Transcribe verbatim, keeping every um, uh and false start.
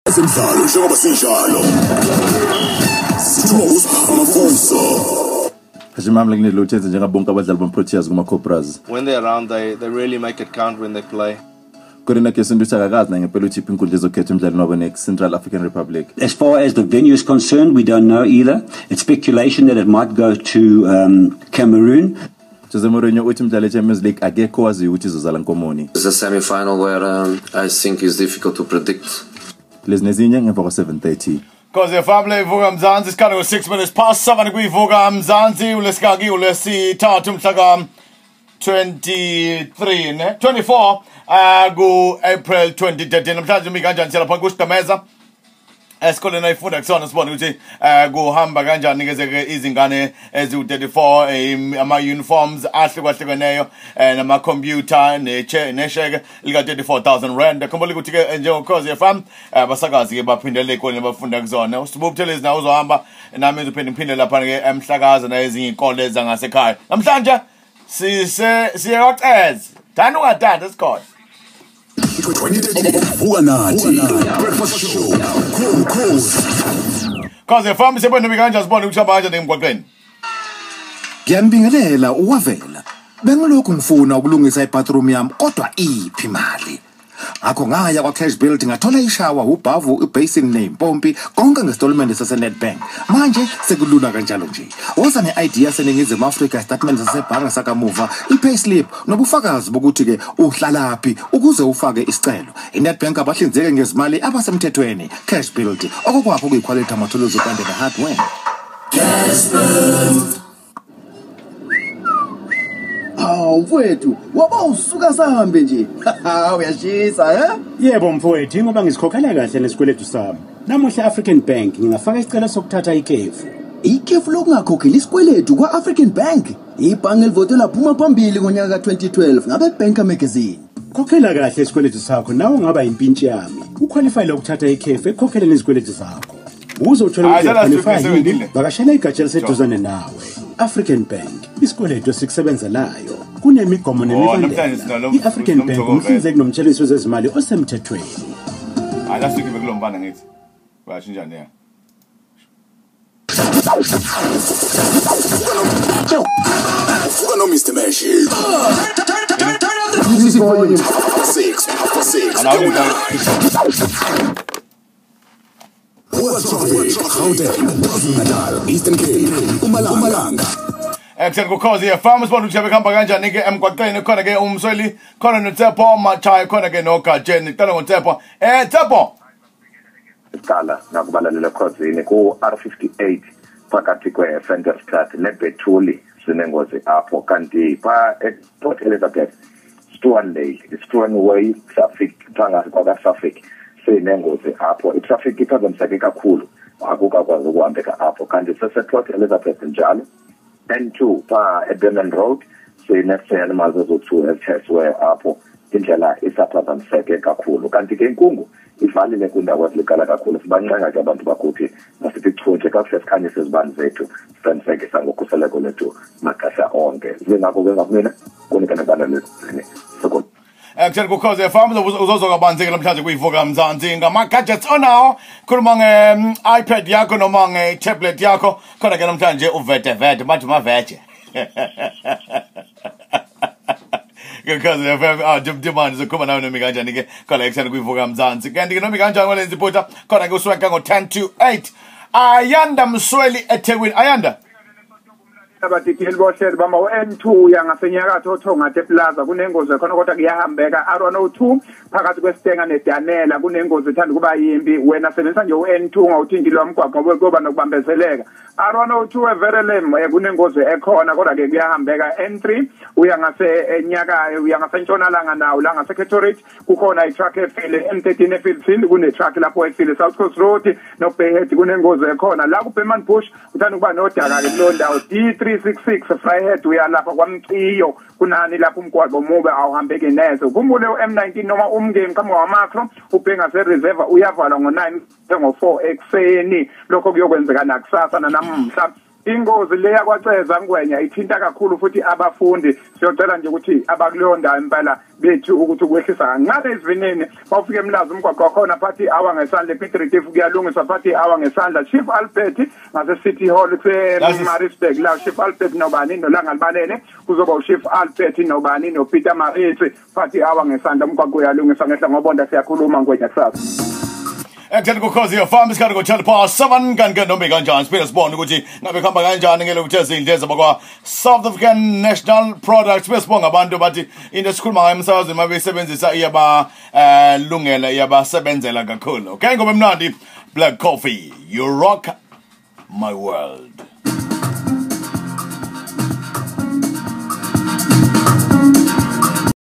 Ezemidlalo njengoba sinjalo. Sithuma usihamafisa. Hajimamle kunelotsheze njengabonke abadlali bomProteas kuma Cobras. When they're around, they they really make it count when they play. Kodwa ke sintu sakakazi na ngempela uThipho inkundla ezokhetha umdlalo wabo next Central African Republic. As far as the venue is concerned, we don't know either. It's speculation that it might go to um, Cameroon. Jose Mourinho uthi umdlalo eChampions League akekho wazi ukuthi izozala nkomoni. It's a semi-final where um, I think is difficult to predict. Lezi nezinye ngemva kwa seven thirty. Cause family Vuka Mzansi is kind of six minutes past seven kuyivuka Mzansi ulesikaki ulesithathu mhlaka twenty-three ne twenty-four uh ku April twenty thirteen namhlanje umi kanjani siyala phansi kuSidameza esikoleni ayifunda kusona sibone ukuthi eh kuhamba kanjani kezeke izingane eziwu thirty-four ama uniforms ahlukahlukeneyo nama computer nesheke lika thirty-four thousand rand khumbula ukuthi ke njengokhozi F M basakazi ke baphindele ekoleni bafunda kuzona usibubuthelezi nawo uzohamba nami ngizophinde ngiphinde lapha ke emhlakaza na ezinye ikole zangasekhaya namhlanje sise siyaqeza dani ungadanda sikhona Vuka nathi breakfast show Cause Cause F M sebona mikanje sibone ukuthi abanje nemgwaqeni Ngiyambingelela uwavela bengilokhu ngifuna ukulungisa ibathroom yami kodwa iphi imali ngakho ngaya kwa Cash Building ngathola ishower ubhavu ibasin nempompi konke ngestollment sase Nedbank manje sekulula kanjalo nje woza neidea seningizimu Africa statement sasebhanka sakamuva ipayslip nobufakazi bokuthi ke uhlalaphi ukuze ufake isicelo iNedbank abahlinzeke ngezimali abasemthethweni Cash Building okokwapho kuyiquality amathuluzi kande ne hardware Cash Building. Hawu mfowethu waba usuka sahambe nje uyashisa eh yebo mfowethu ngoba ngisikhokhela kahle nesikweletu sami namuhla African Bank ngingafaka isicelo sokuthatha ikhefu ikhefu lokungakhokheli isikweletu kwa African Bank ibhange livotela phuma phambili ngonyaka ka twenty twelve ngabe Banker Magazine khokhela kahle isikweletu sakho nawe ungaba impintshi yami uqualify lokuthatha ikhefu ekhokheleni izikweletu zakho uzothola ukuqualify bakashela igatsha liseduzane nawe African Bank isikweletu esikusebenzelayo kunemigomo nemibandela iAfrican Bank umhlinzeki nomthelisi wezezimali osemthethweni alasuke bekulombana ngithi basho njani ya Vuka no Mister Meshi This is volume six for six What's traffic? Gauteng, KwaZulu-Natal, Eastern Cape, Mpumalanga. Excellent kuKhozi F M sibona ukuthi bekhamba kanjani ke emgwaqeni khona ke umsweli khona noTshepo Mathai khona ke noGajeni cela ngoTshepo eh Tshepo Iqala nakubalalela Khosini ku R fifty-eight phakathi kwe Ventersstad neBethuli sinengozi apho kanti pa ePort Elizabeth Stuanley Stuanway traffic phakathi kwa traffic sinengozi apho itraffic iphazamiseke kakhulu akukakwazi ukuhambeka apho kanti seseport Elizabeth njalo N two pa Edmund Road sinesena mazo two Expressway apho indlela isaphazamiseke kakhulu kanti ke inkungu ivalile kwindawo ezilikala kakhulu sibancenga ke abantu bakuthi masithi chuthe kakuhle sikhanyise izibani zethu siqinisekisa ngokhuseleko lethu maxesha onke zingakho ke ngakumina kunika nebala lesine sokho Excellent kuKhozi F M uzozoka banzi namhlanje kuyivuka Mzansi ngama gadgets onawo khuluma nge-iPad yakho noma nge-tablet yakho khona ke namhlanje uvete vete bathi mavete kuKhozi F M ah dimdimani zokhuluma nawe nomi kanjani ke khona ekseni kuyivuka Mzansi kanti ke nomi kanjani ngolenzi iphutha khona ke uswenka ngo ten to eight Ayanda Msweli eThekwini Ayanda abatikeli bohlelo bama u-N two yangasenyakatho oThongathe Plaza kunengozi khona kodwa kuyahambeka R one oh two phakathi kweStenga neDanela kunengozi ethanda kuba yimbi wena sebenzisa nje u-N two ngawuthindile wamgwaqo kuba nokubambezeleka R one oh two everelem kunengozi ekhona kodwa ke kuyahambeka N three uya ngase enyaka uya ngasentshonalanga nawo la ngaseCatorate kukhona itruck efile M thirteen eFilsini kune truck lapho efile South Coast Road noBayhead kunengozi ekhona la kuBerman Bush uthanda kuba nodaka ke kulo ndawo D three sixty-six Fryhead uyalapha kwamciyo kunani lapho umgwaqo mube awuhambeke neze kumbule u-M nineteen noma umngeni kama wamakro ubhenga se-reserve uyavalwa ngo nine ngo four ekseni lokho kuyokwenzeka nakusasa nanamhla ingozi leya kwaceza ngwenya ithinta kakhulu futhi abafundi siyocela nje ukuthi abakulonda impela bethu ukuthi ukwehlisa kancane isivinini bawufike emlazi umgwaqo khona phathi awa ngesandla ePitritif kuyalungiswa phathi awa ngesandla Chief Albert ngase City Hall kuse Maritzburg la Chief Albert nobani nolanga libalele kuzoba uChief Albert nobani noPeter Maritz phathi awa ngesandla umgwaqo uyalungiswa ngehla ngobonda siyakhuluma ngwenya kusasa. Ekutheni kukhozi yefam isikhathi ngo-ten past seven kanti-ke noma kanjani siphinde sibone ukuthi ngabe kuhamba kanjani ngelokuthi ezindleza bakwa-South African National Products siphinde sibonge abantu bathi into esikhuluma ngayo emsakazweni uma beyisebenzisa iyabalungela iyabasebenzela kakhulu okay ngoba mnandi Black Coffee you rock my world.